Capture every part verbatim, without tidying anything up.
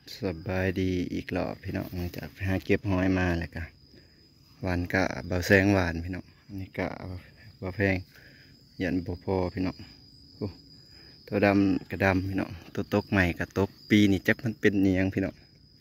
สบายดีอีกรอบพี่น้องจากไปหาเก็บหอยมาแล้วก็หวานกะเบาแสงหวานพี่น้องอันนี้กะเบาแพงยันบ่พอพี่น้องโอ้ตัวดำกระดำพี่น้องตัวตกใหม่กับตกปีนี่จักมันเป็นเนียงพี่น้อง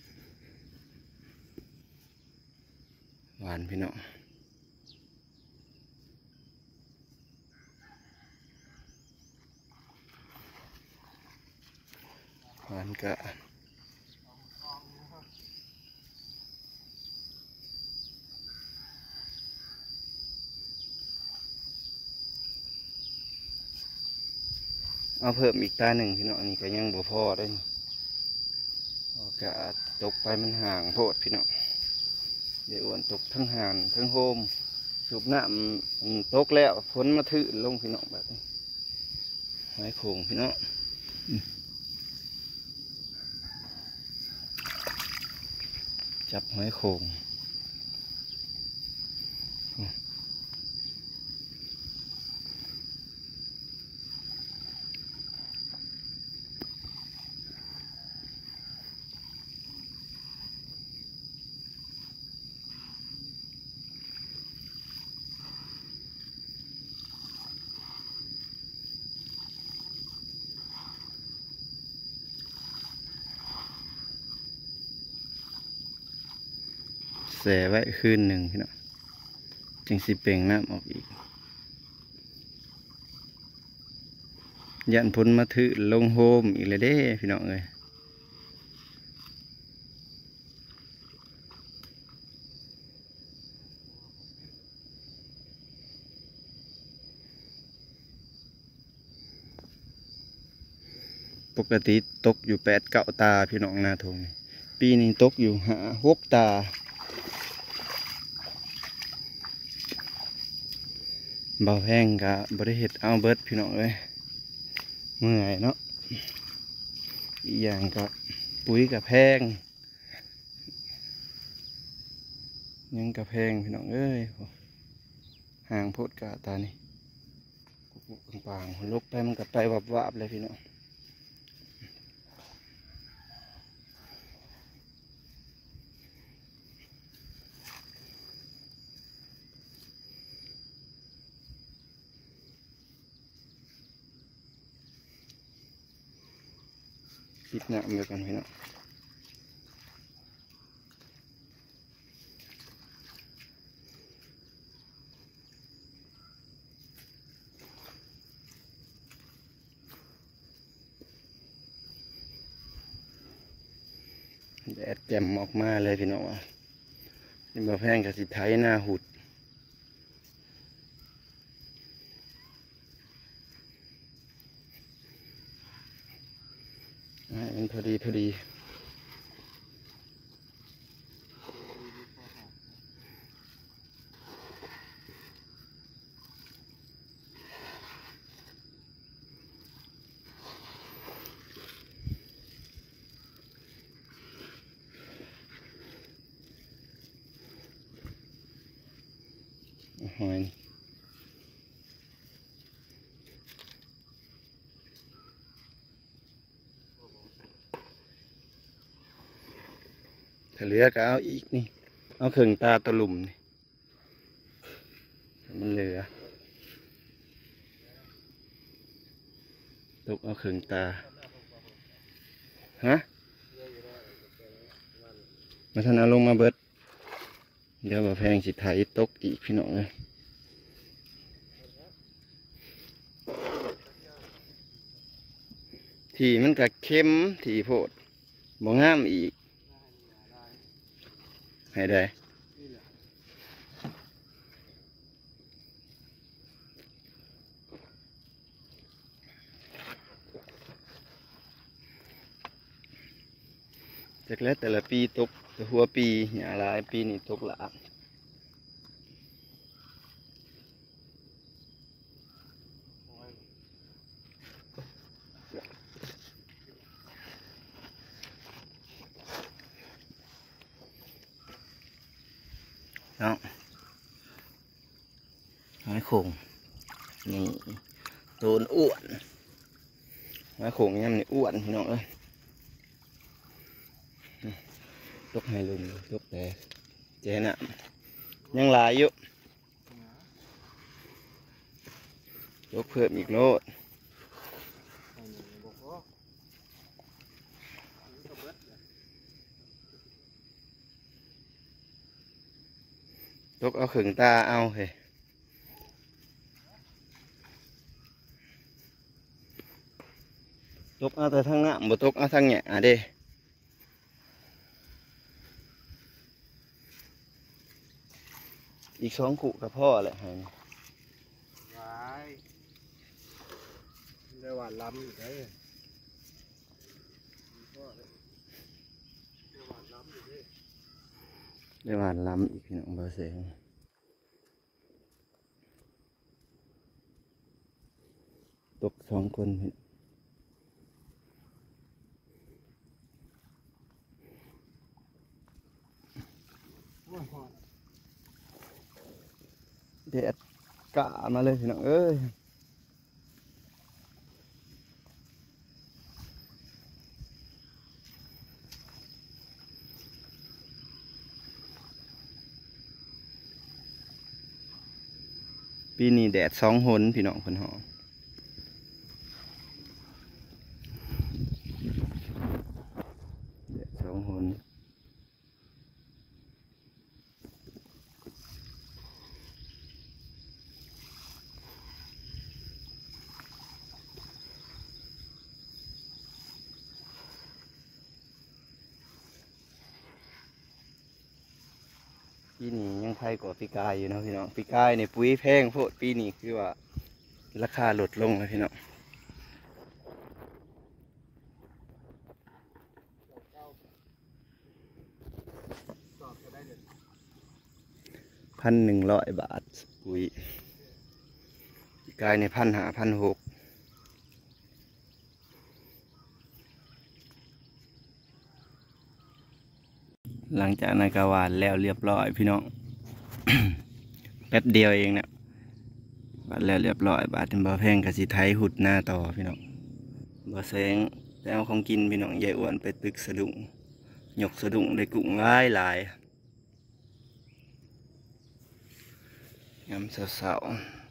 หวานพี่น้องหวานกะเอาเพิ่มอีกตาหนึ่งพี่น้องอันนี้ก็ยังบ่พอได้กะตกไปมันห่างโพดพี่น้องเดี๋ยวอ้วนตกทั้งห่านทั้งโฮมสูบน้ำตกแล้วฝนมาถือลงพี่น้องแบบนี้หอยโข่งพี่น้องจับหอยโข่งแส่ไว้คืนหนึ่งพี่น้องจึงสิเป่งน้ำออกอีกยันพ้นมาถือลงโฮมอีกเลยเด้พี่น้องเลยปกติตกอยู่แปดเก้าตาพี่น้องนาทงปีนี้ตกอยู่หาหกตาเบาแห้งกะบริเหตุเอาเบิดพี่น้องเลยเมื่อยเนาะอีกอย่างก็ปุ๋ยกับแพงยังกับแพงพี่น้องเอ้ยห่างโพดกะตานี่ปางๆลุกไปมันกับไปวับๆเลยพี่น้องปิดน้ำเดียวกันพี่น้องแดดแจ่มออกมาเลยพี่น้องนี่มาแพงกับสิไทยหน้าหุดมันพอดีพอดีหอยถ้าเหลือก็เอาอีกนี่เอาเครื่องตาตะลุ่มนี่มันเหลือตกเอาเครื่องตาฮะมาทันเอาลงมาเบิดเดี๋ยวมาแพงสิไถตกอีกพี่น้องเลยที่มันก็เข้มที่โพดบ่งามอีกให้ได้จากแล้วแต่ละปีตกแต่หัวปีอย่าหลายปีนี่ตกหลายเนาะหอยโข่งนี่โดนอ้วนหอยโข่งยังนี่อ้วนพี่น้องเอ้ยตกให้ลุงตกแต่เจน่ะยังหลายอยู่ตกเพิ่มอีกโลดตกเอาขึงตาเอาเฮ้ตกเอาแต่ทางน้ำบ่ตกเอาทางแหน่เด้อีกสองขู่กับพ่อแหละให้วายได้หวานล้ำอยู่ได้ได้หวานล้ำอยู่ได้ได้หวานล้ำอีกพี่น้องเบาเสียงตกสองคนพี่เด็ดกะมาเลยพี่น้องเอ้ยปีนี้แดดสองหนพี่น้องคนหอแดดสองหนปีนี้ยังไทยกว่าปีกายอยู่นะพี่น้องปีกายในปุ๋ยแพงโพดปีนี้คือว่าราคาลดลงเลยพี่น้องพันหนึ่งร้อยบาทปุ๋ยปีกายในพันหาพันหกหลังจากนากาวานแล้วเรียบร้อยพี่น้อง แป๊บเดียวเองเนี่ยบาดแล้วเรียบร้อยบาดเป็นบ่อแพงกับสีไทยหุดหน้าต่อพี่น้องบ่อแสงแล้วของกินพี่น้องใหญ่อ้วนไปตึกสะดุ้งหยกสะดุ้งได้กุ้งหลายหลายยำเสา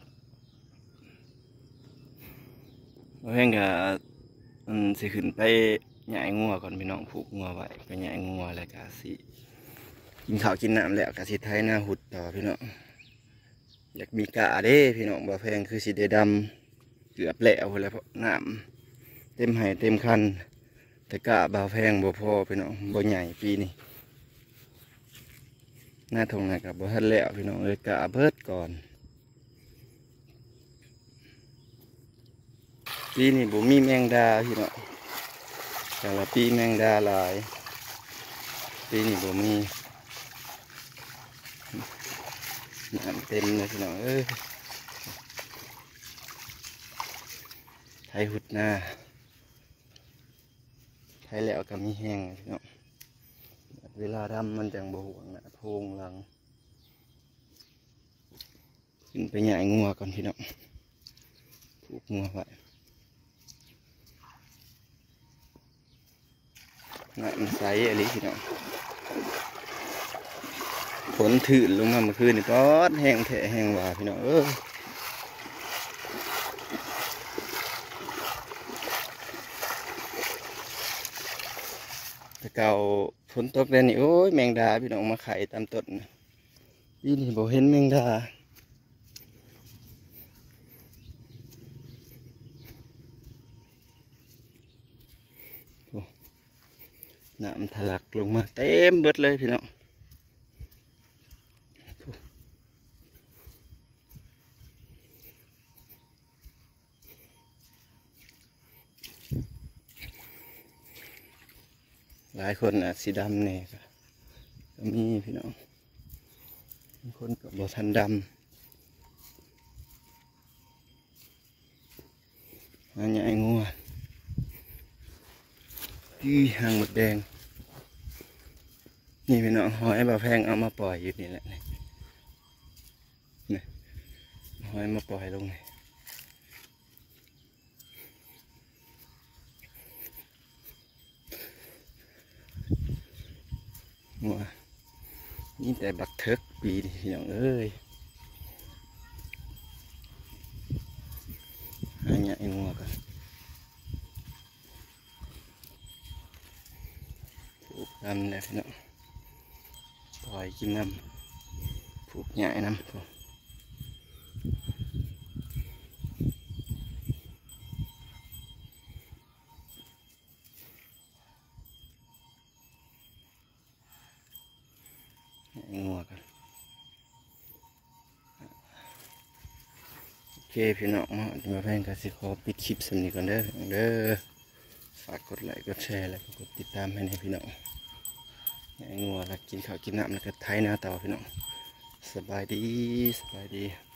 ๆบ่อแพงกับมันสิขึ้นไปใหญ่งัวก่อนพี่น้องผูกงัวไว้ไปใหญ่งัวแล้วก็สิกินข้าวกินน้ำแล้วก็สิไทยหน้าหุดต่อพี่น้องอยากมีกะเด้พี่น้องบ่อแพงคือสีดำเกือบแล้วแล้วน้ำเต็มไห่เต็มคันแต่กะบ่อแพงบ่พอพี่น้องบ่ใหญ่ปีนี้หน้าทงไหนกับบ่ทันแล้วพี่น้องเลยกะเบิดก่อนปีนี้บ่มีแมงดาพี่น้องแต่ละปีแมงดาหลายปีนี้บ่มีน้ำเต็มเลยพี่น้องเอ้ยไทยหุดหน้าไทยแล้วก็มีแห้งพี่น้องเวลาดำมันจังบ่ห่วงนะโพงหลังขึ้นไปใหญ่งัวก่อนพี่น้องผูกงัวไว้น้ำใสอะไรพี่น้องฝนถืนลงมาเมื่อคืนนี่ก็แห้งแท้แห้งหวาพี่น้องเออแต่เก่าฝนตกแล้วนี่โอ้ยแมงดาพี่น้องมาไข่ตามต้นปีนี้บ่เห็นแมงดาน้ำทะลักลงมาเต็มเบิดเลยพี่น้องหลายคนอ่ะสีดำเนี่ยก็มีพี่น้องบางคนกับบอทันดำอันใหญ่งัวที่หางหมดแดงนี่พี่น้องหอยบาแพงเอามาปล่อยอยู่นี่แหละนี่หอยมาปล่อยลงนี่งัวนี่แต่บักเทิกปีนี่พี่น้องเอ้ยหาเนี่ยไอ้งัวกันผูกน้ำเลยพี่น้องปล่อยกินน้ำผูกใหญ่น้ำผูกไอ้งัวกันโอเคพี่น้องมาแพงกันสิขอปิดคลิปสำนีก่อนเด้อเด้อฝากกดไลค์กดแชร์แล้วก็กดติดตามให้ในพี่น้องไอ้งัวแล้วกินข้าวกินน้ำแล้วก็ไถนาต่อพี่น้องสบายดีสบายดี